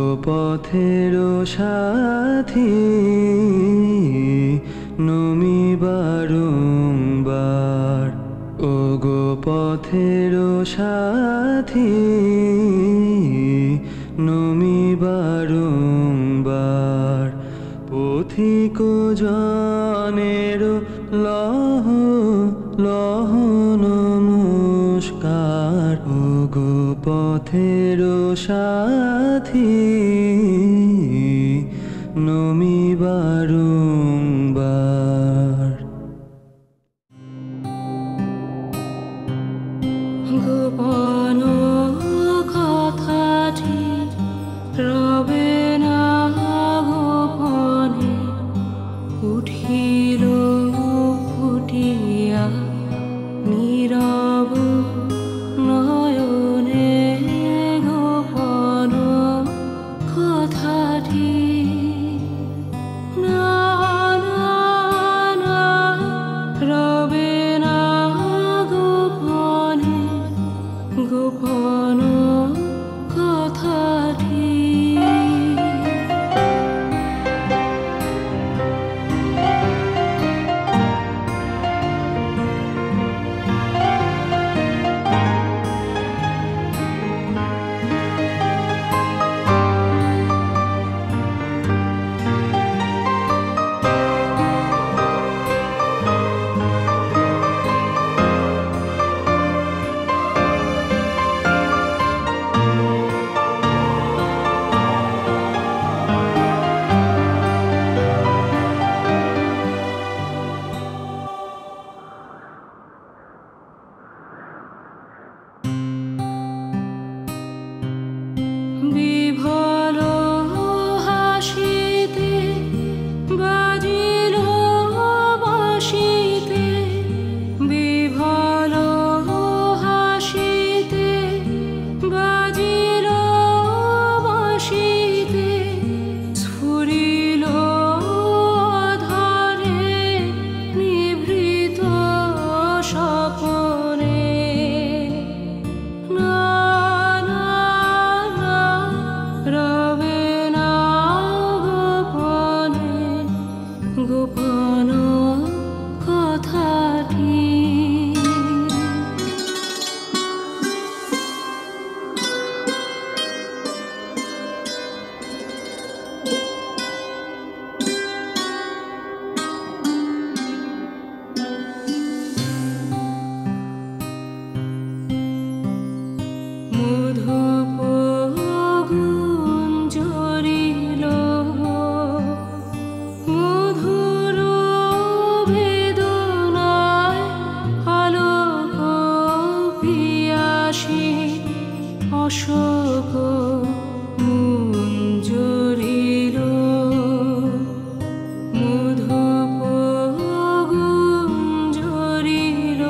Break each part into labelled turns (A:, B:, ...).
A: পথের সাথী নমি বারংবার, ওগো পথের সাথী নমি বারংবার। পথিক জনের লহ লহ নমস্কার, ওগো পথের সাথী নমি বারংবার।
B: গোপন কথাটি রবে না গোপনে, উঠিল ফুটিয়া নীরব নয়নে। গোপন কথাটি না না না রবে না গোপনে, গোপন কথাটি। বিভোল হাসিতে বাজিল বাঁশিতে, বিভোল হাসিতে বাজিল বাঁশিতে। স্ফুরিল ধারে নিভৃত স্বপনে। না না না রবে না গোপনে, গোপন কথাটি। মধুপ গুঞ্জরিল মধুর বেদনায়, আলোক পিয়াসী অশোক মুঞ্জরিল। মধুপ গুঞ্জরিল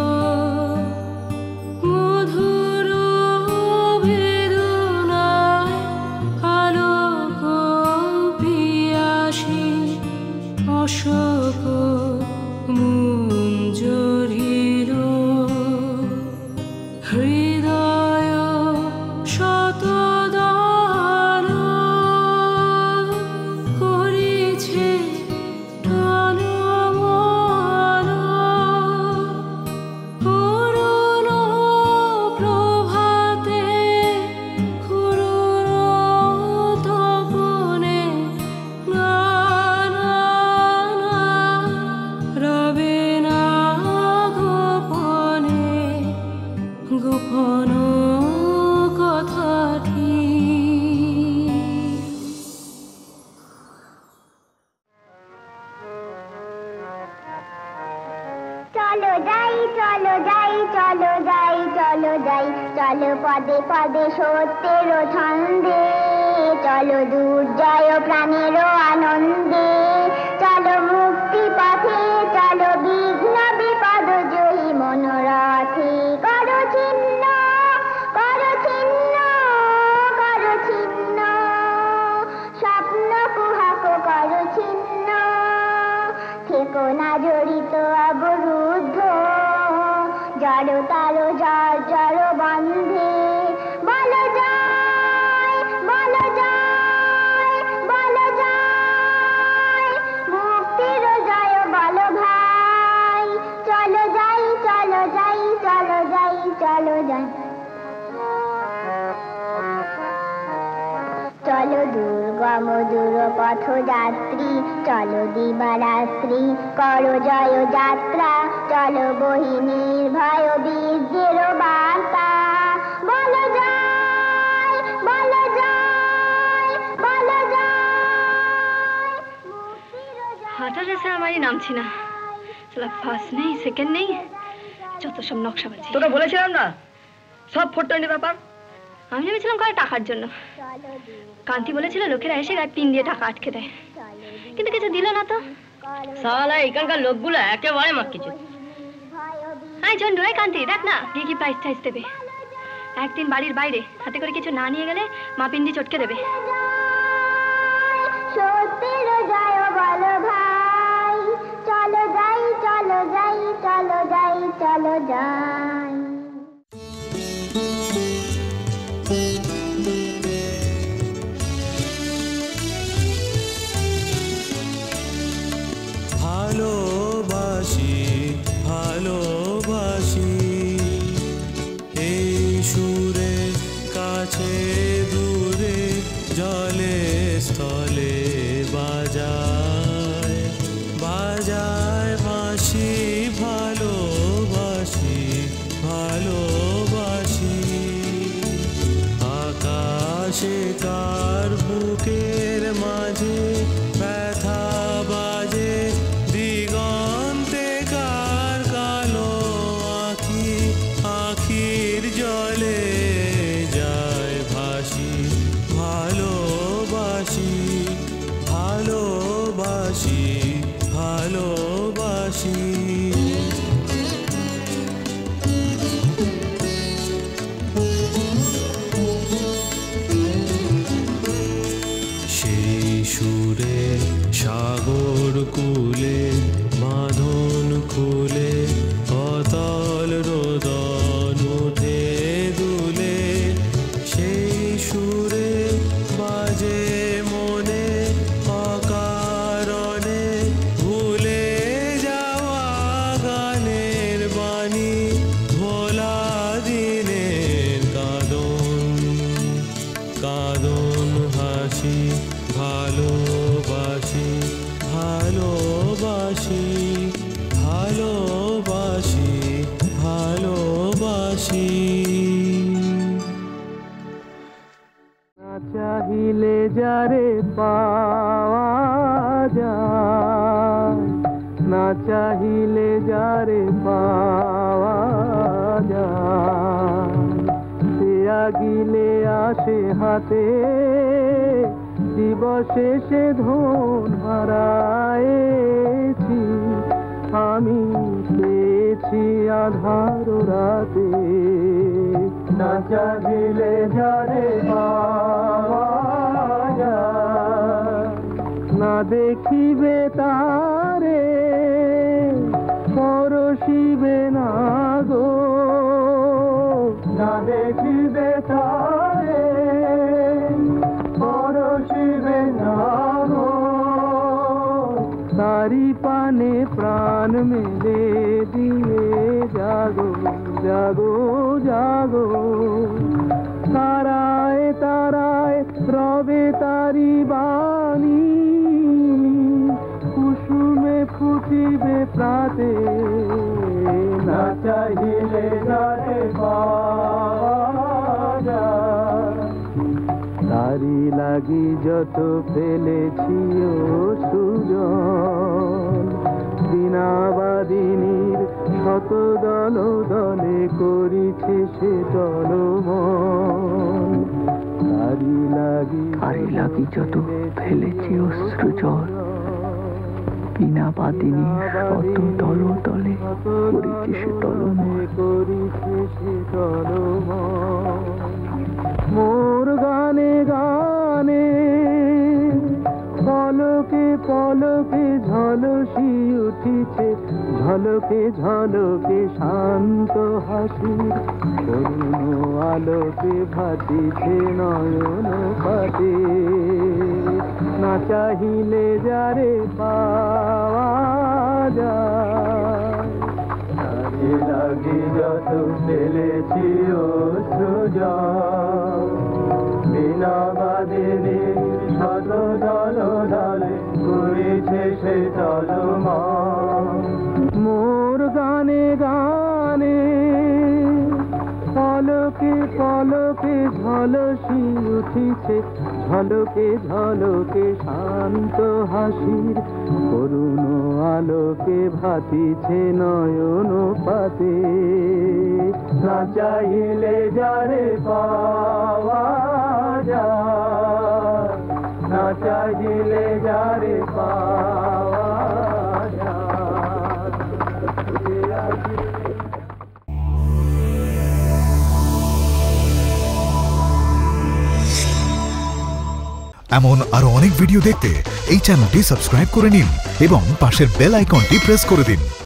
B: মধুর বেদনায়, আলোক পিয়াসী অশোক মুঞ্জরিল। হৃদয় শতদান করিছে টানমন। করুণ প্রভাতে করুণ তপনে। না না না রবে না গোপনে, গোপন কথাটি।
C: চলো যাই চলো যাই চলো যাই চলো যাই, চলো পদে পদে সত্যের ছন্দে। চলো দূর জয় প্রাণের আনন্দে। চলো মুক্তি পথে চলো বিঘ্ন বিপদ জয়ী মনোরথে। করো ছিন্ন করো ছিন্ন করো ছিন্ন, স্বপ্ন কুহক করো ছিন্ন। থেকো না জড়িত অবরুদ্ধ, জড়তার জড় জড় বন্ধে। বলো জয় বলো জয় দুর্গম দূর পথযাত্রী চলো দিবারাত্রি করো জয় যাত্রা চলো বহি নির্ভয় বীর্যের বার্তা বলো জয় বলো জয় বলো জয়
D: হাঁটার রেসে আমারই নামছি না চলা ফার্স্ট নেই সেকেন্ড নেই যত সব নকশাবাজি
E: তোকে বলেছিলাম না সব ফোরটানি ব্যাপার
D: আমি ভেবেছিলাম করে টাকার জন্য কান্তি বলেছিল লোকেরা এসে গায়ে পিন দিয়ে টাকা আটকে দেয় কিন্তু কিছু দিল না তো
E: সালা এখানকার লোকগুলো একেবারে মাক্কিছে
D: আই ঝন্ডু এই কান্তি দেখ না গিয়ে কি প্রাইস টাইস দেবে একদিন বাড়ির বাইরে হাতে করে কিছু না নিয়ে গেলে মা পিন দিয়ে চটকে দেবে
C: সত্যের জয় বলো ভাই চলো যাই চলো যাই চলো যাই চলো যাই
A: ভালোবাসি ভালোবাসি এই সুরে কাছে দূরে জলে স্থলে বাজায় বাজায় বাঁশি ভালোবাসি ভালোবাসি আকাশে কার বুকের মাঝে ব্যথা বাজে দিগন্তে কার কালো আখি আখির জলে যায় ভাসি ভালোবাসি ভালোবাসি ভালোবাসি সেই সুরে সাগর কুলে বাঁধন খুলে অতল রোদন উঠে দুলে সেই সুরে বাজে মনে অকারণে ভুলে যাওয়া গানের বাণী ভোলা দিনের কাঁদন কাঁদন হাসি ভালোবাসি ভালোবাসি ভালোবাসি ভালোবাসি না চাহিলে যারে পাওয়া যায় না চাহিলে যারে পাওয়া যায় সে আগিলে আসে হাতে দিবশেষে ধন হারায়েছি আমি পেয়েছি আধার রাতে না চাহিলে যারে পাওয়া যায় না দেখিবে তারে পরশিবে না গো না দেখিবে তারে পরশিবে না গো তারি পানে প্রাণ মেলে দিয়ে জাগো জাগো জাগো তারায় তারায় রবে তারি বাণী কুসুমে ফুটিবে প্রাতে না চাহিলে যারে পাওয়া যায় তারি লাগি যত ফেলেছি ও সুজন বিনাবাদিনীর শত দল দলে করিছে সে দলমন তারি লাগি যত ফেলেছি অশ্রু জল বিনাবাদিনী শত দল দলে করিছে সে দলমন মোর গানে গানে পলকে পলকে ঝলসি উঠিছে ঝলকে ঝলকে শান্ত হাসি করুণ আলোকে ভাটিছে নয়ন পাতে না চাহিলে যারে পাওয়া যায় তারে লাগি যত ফেলেছি ও সুজন বিনা
F: চাঁদের শত জল ঢালে করেছে সে চলমান মোর গানে গানে পলকে পলকে ঝলসি উঠিছে ঝলকে ঝলকে শান্ত হাসির করুণ আলোকে ভাতিছে নয়ন পাতে না চাইলে যারে পাওয়া যায় না চাইলে যারে পাওয়া
G: এমন আরো অনেক ভিডিও দেখতে এই চ্যানেলটি সাবস্ক্রাইব করে নিন এবং পাশের বেল আইকনটি প্রেস করে দিন।